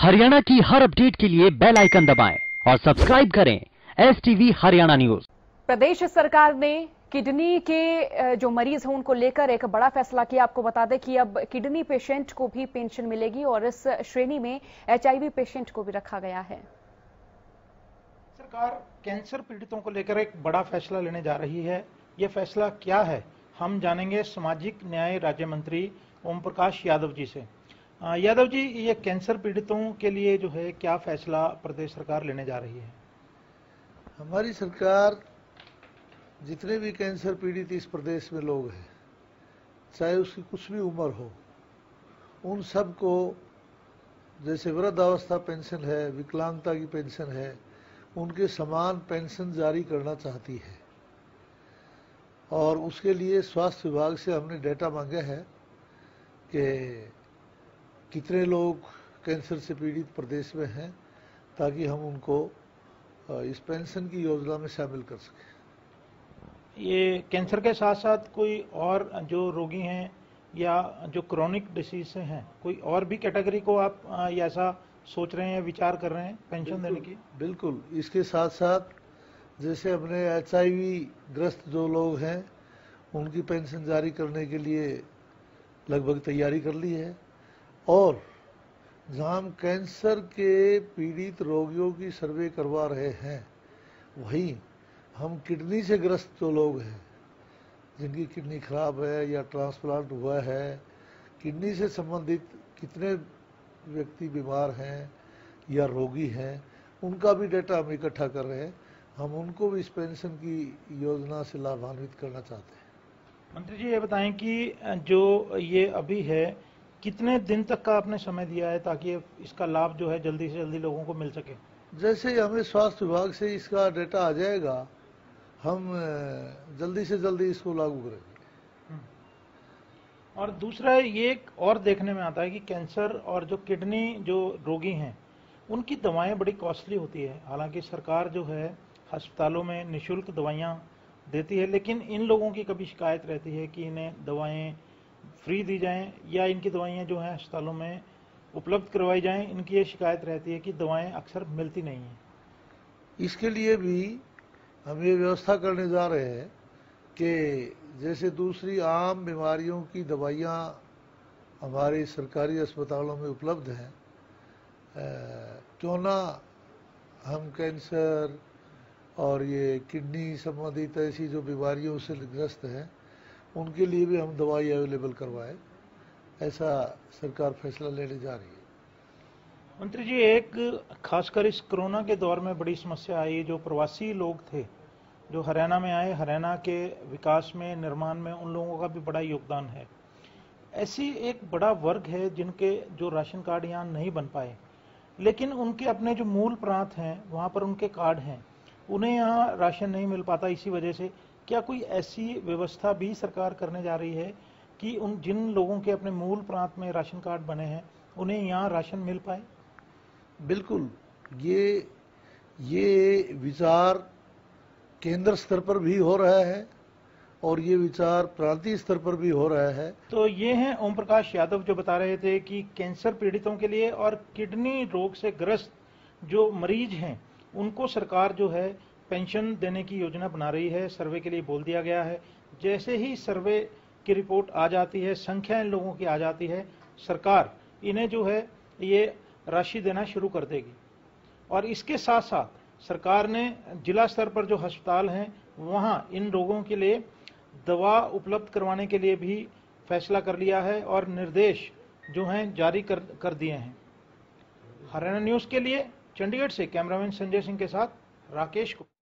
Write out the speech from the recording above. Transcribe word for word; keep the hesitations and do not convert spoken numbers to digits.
हरियाणा की हर अपडेट के लिए बेल आइकन दबाएं और सब्सक्राइब करें एस टीवी हरियाणा न्यूज। प्रदेश सरकार ने किडनी के जो मरीज हैं उनको लेकर एक बड़ा फैसला किया। आपको बता दें कि अब किडनी पेशेंट को भी पेंशन मिलेगी और इस श्रेणी में एचआईवी पेशेंट को भी रखा गया है। सरकार कैंसर पीड़ितों को लेकर एक बड़ा फैसला लेने जा रही है। यह फैसला क्या है, हम जानेंगे सामाजिक न्याय राज्य मंत्री ओम प्रकाश यादव जी से। यादव जी, ये कैंसर पीड़ितों के लिए जो है क्या फैसला प्रदेश सरकार लेने जा रही है? हमारी सरकार जितने भी कैंसर पीड़ित इस प्रदेश में लोग हैं, चाहे उसकी कुछ भी उम्र हो, उन सब को जैसे वृद्धावस्था पेंशन है, विकलांगता की पेंशन है, उनके समान पेंशन जारी करना चाहती है। और उसके लिए स्वास्थ्य विभाग से हमने डेटा मांगे हैं कि कितने लोग कैंसर से पीड़ित प्रदेश में हैं, ताकि हम उनको इस पेंशन की योजना में शामिल कर सकें। ये कैंसर के साथ साथ कोई और जो रोगी हैं या जो क्रोनिक डिसीज से हैं, कोई और भी कैटेगरी को आप ऐसा सोच रहे हैं, विचार कर रहे हैं पेंशन देने की? बिल्कुल, इसके साथ साथ जैसे हमने एचआईवी ग्रस्त जो लोग हैं उनकी पेंशन जारी करने के लिए लगभग तैयारी कर ली है। और जहाँ हम कैंसर के पीड़ित रोगियों की सर्वे करवा रहे हैं, वहीं हम किडनी से ग्रस्त जो लोग हैं, जिनकी किडनी खराब है या ट्रांसप्लांट हुआ है, किडनी से संबंधित कितने व्यक्ति बीमार हैं या रोगी हैं, उनका भी डेटा हम इकट्ठा कर रहे हैं। हम उनको भी इस पेंशन की योजना से लाभान्वित करना चाहते हैं। मंत्री जी, ये बताएं कि जो ये अभी है, कितने दिन तक का आपने समय दिया है ताकि इसका लाभ जो है जल्दी से जल्दी लोगों को मिल सके? जैसे हमें स्वास्थ्य विभाग से इसका डेटा आ जाएगा, हम जल्दी से जल्दी इसको लागू करेंगे। और दूसरा ये एक और देखने में आता है कि कैंसर और जो किडनी जो रोगी हैं उनकी दवाएं बड़ी कॉस्टली होती है। हालांकि सरकार जो है अस्पतालों में निःशुल्क दवाइयां देती है, लेकिन इन लोगों की कभी शिकायत रहती है कि इन्हें दवाएं फ्री दी जाएं या इनकी दवाइयां जो हैं अस्पतालों में उपलब्ध करवाई जाएं। इनकी ये शिकायत रहती है कि दवाएं अक्सर मिलती नहीं हैं। इसके लिए भी हम ये व्यवस्था करने जा रहे हैं कि जैसे दूसरी आम बीमारियों की दवाइयां हमारे सरकारी अस्पतालों में उपलब्ध हैं, क्यों ना हम कैंसर और ये किडनी संबंधित ऐसी जो बीमारियों से ग्रस्त हैं उनके लिए भी हम दवाई अवेलेबल करवाएं। ऐसा सरकार फैसला लेने जा रही है। मंत्री जी, एक खासकर इस कोरोना के दौर में बड़ी समस्या आई, जो प्रवासी लोग थे जो हरियाणा में आए, हरियाणा के विकास में, निर्माण में उन लोगों का भी बड़ा योगदान है। ऐसी एक बड़ा वर्ग है जिनके जो राशन कार्ड यहाँ नहीं बन पाए, लेकिन उनके अपने जो मूल प्रांत हैं वहाँ पर उनके कार्ड हैं, उन्हें यहाँ राशन नहीं मिल पाता। इसी वजह से क्या कोई ऐसी व्यवस्था भी सरकार करने जा रही है कि उन जिन लोगों के अपने मूल प्रांत में राशन कार्ड बने हैं उन्हें यहाँ राशन मिल पाए? बिल्कुल, ये ये विचार केंद्र स्तर पर भी हो रहा है और ये विचार प्रांतीय स्तर पर भी हो रहा है। तो ये हैं ओम प्रकाश यादव जो बता रहे थे कि कैंसर पीड़ितों के लिए और किडनी रोग से ग्रस्त जो मरीज हैं उनको सरकार जो है पेंशन देने की योजना बना रही है। सर्वे के लिए बोल दिया गया है। जैसे ही सर्वे की रिपोर्ट आ जाती है, संख्या इन लोगों की आ जाती है, सरकार इन्हें जो है ये राशि देना शुरू कर देगी। और इसके साथ साथ सरकार ने जिला स्तर पर जो अस्पताल हैं वहां इन लोगों के लिए दवा उपलब्ध करवाने के लिए भी फैसला कर लिया है और निर्देश जो हैं जारी कर, कर दिए हैं। हरियाणा न्यूज के लिए चंडीगढ़ से कैमरामैन संजय सिंह के साथ राकेश को।